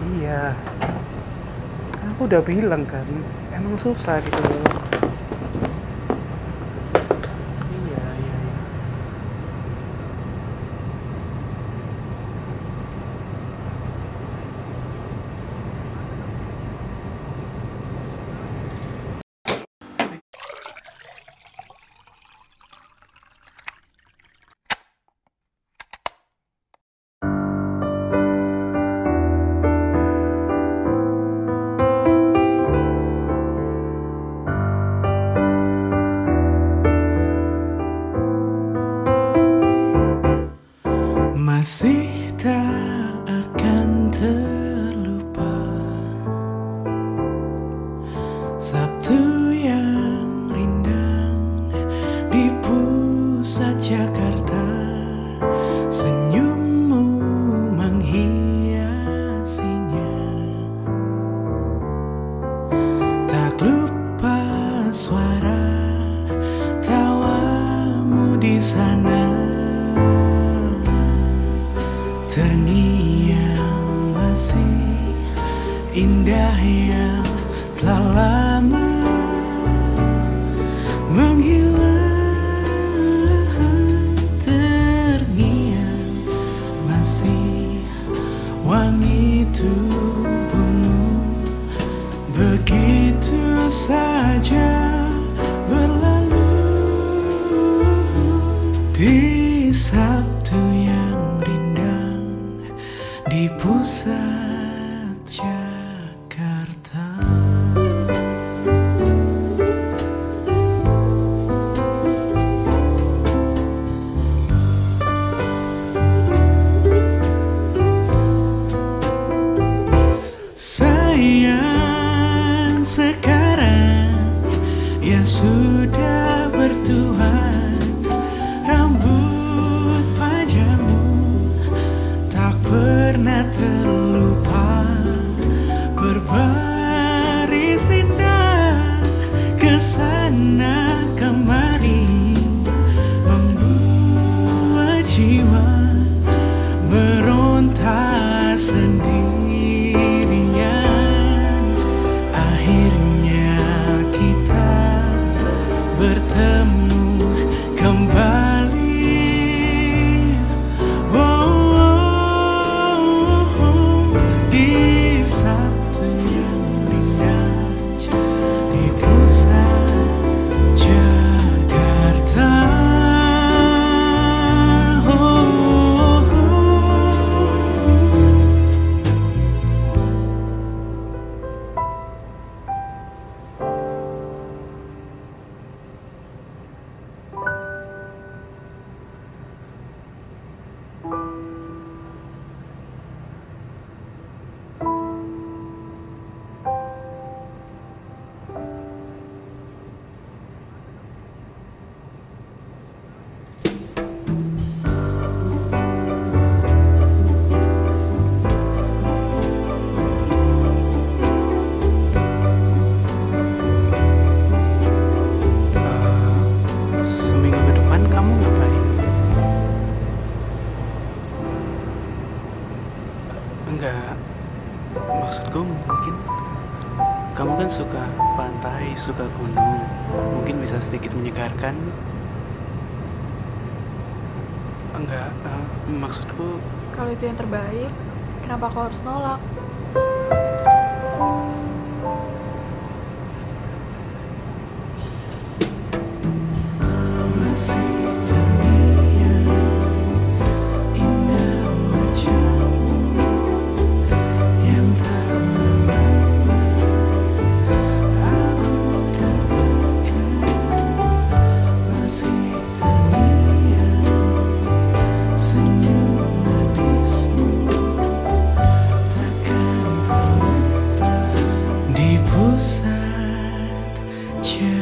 Iya, aku udah bilang kan, emang susah gitu loh. Iya, iya, iya. Masih tak akan terlupa Sabtu yang rindang di pusat Jakarta. Senyummu menghiasinya. Tak lupa suara tawamu di sana. Terngiang masih indah yang telah lama menghilang. Terngiang masih wangi tubuhmu, begitu saja berlalu. Di Sabtu yang di pusat Jakarta. Sayang sekarang ya sudah bertuhan, rambut panjangmu tak pernah terlupa, berbaris indah kesana kemari, membuat jiwa meronta sendirian. Akhirnya kita bertemu kembali. Seminggu ke depan kamu ngapain? Enggak, maksudku mungkin kamu kan suka pantai, suka gunung, mungkin bisa sedikit menyegarkan. Enggak, maksudku Kalau itu yang terbaik, kenapa aku harus nolak? Masih terngiang indah wajahmu yang tak lama aku dapatkan. Masih terngiang senyum manismu, takkan terlupa di pusat Jakarta.